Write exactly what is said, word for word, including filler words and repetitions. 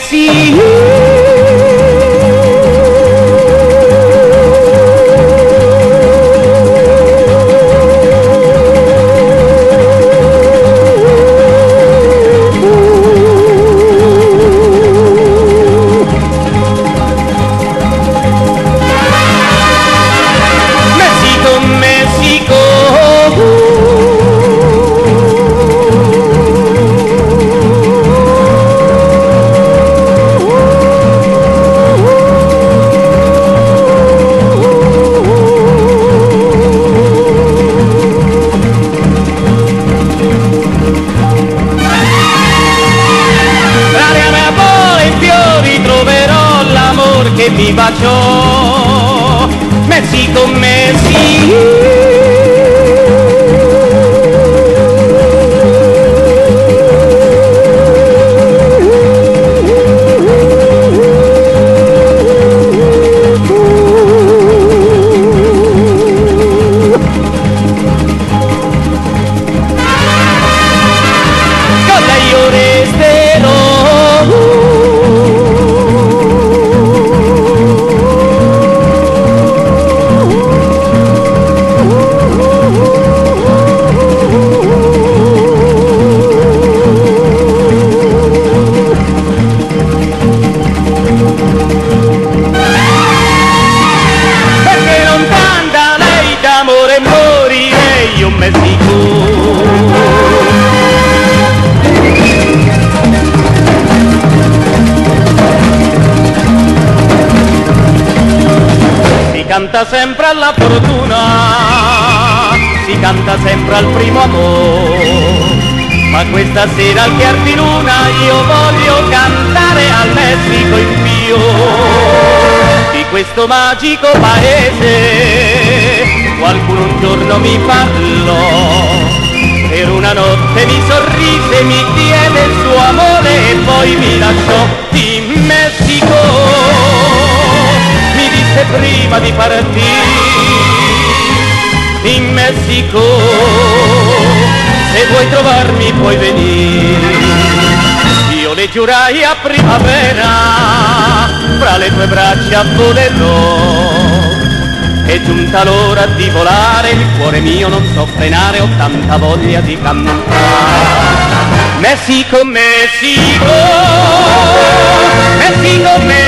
México. Che mi baciò, Messico, Messico. Con lei io resterò. Amore, morirei io, Messico. Si canta sempre alla fortuna, si canta sempre al primo amore, ma questa sera al chiar di luna io voglio cantare al Messico in Pio, di questo magico paese. Qualcuno un giorno mi parlò, per una notte mi sorrise, mi diede il suo amore e poi mi lasciò. In Messico mi disse prima di partire, in Messico se vuoi trovarmi puoi venire. Io le giurai a primavera, fra le tue braccia volerò. È giunta l'ora di volare, il cuore mio non so frenare, ho tanta voglia di cantare. Messico, Messico, Messico, Messico.